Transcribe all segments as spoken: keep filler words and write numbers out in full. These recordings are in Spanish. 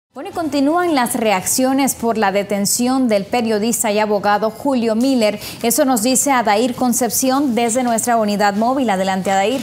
Bueno, y continúan las reacciones por la detención del periodista y abogado Julio Miller. Eso nos dice Adair Concepción desde nuestra unidad móvil. Adelante, Adair.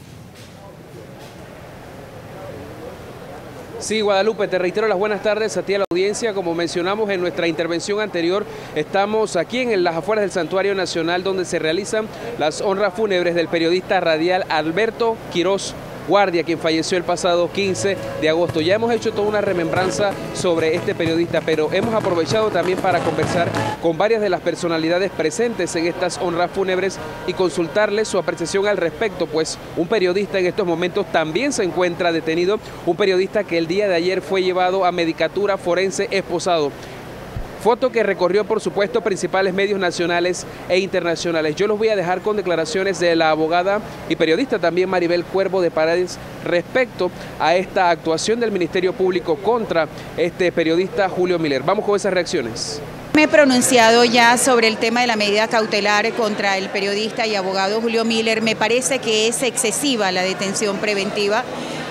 Sí, Guadalupe, te reitero las buenas tardes a ti a la audiencia. Como mencionamos en nuestra intervención anterior, estamos aquí en las afueras del Santuario Nacional, donde se realizan las honras fúnebres del periodista radial Alberto Quiroz Guardia, quien falleció el pasado quince de agosto. Ya hemos hecho toda una remembranza sobre este periodista, pero hemos aprovechado también para conversar con varias de las personalidades presentes en estas honras fúnebres y consultarles su apreciación al respecto, pues un periodista en estos momentos también se encuentra detenido, un periodista que el día de ayer fue llevado a medicatura forense esposado. Foto que recorrió, por supuesto, principales medios nacionales e internacionales. Yo los voy a dejar con declaraciones de la abogada y periodista también Maribel Cuervo de Paredes respecto a esta actuación del Ministerio Público contra este periodista Julio Miller. Vamos con esas reacciones. Me he pronunciado ya sobre el tema de la medida cautelar contra el periodista y abogado Julio Miller. Me parece que es excesiva la detención preventiva.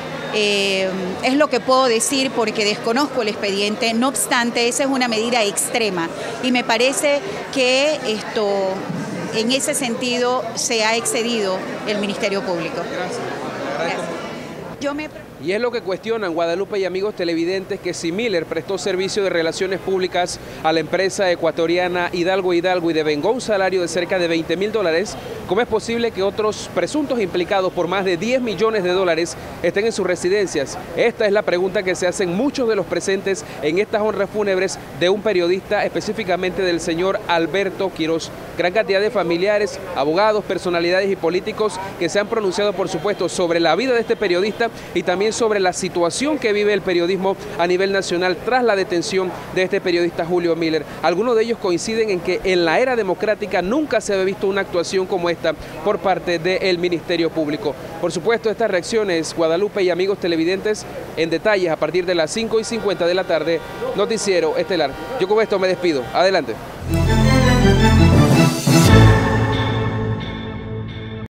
Eh, es lo que puedo decir porque desconozco el expediente. No obstante, esa es una medida extrema y me parece que esto, en ese sentido, se ha excedido el Ministerio Público. Gracias. Gracias. Yo me... Y es lo que cuestionan Guadalupe y amigos televidentes, que si Miller prestó servicio de relaciones públicas a la empresa ecuatoriana Hidalgo Hidalgo y devengó un salario de cerca de veinte mil dólares, ¿cómo es posible que otros presuntos implicados por más de diez millones de dólares estén en sus residencias? Esta es la pregunta que se hacen muchos de los presentes en estas honras fúnebres de un periodista, específicamente del señor Alberto Quiroz. Gran cantidad de familiares, abogados, personalidades y políticos que se han pronunciado, por supuesto, sobre la vida de este periodista y también sobre la situación que vive el periodismo a nivel nacional tras la detención de este periodista Julio Miller. Algunos de ellos coinciden en que en la era democrática nunca se había visto una actuación como esta por parte del Ministerio Público. Por supuesto, estas reacciones, Guadalupe y amigos televidentes, en detalles a partir de las cinco y cincuenta de la tarde, Noticiero Estelar. Yo con esto me despido. Adelante.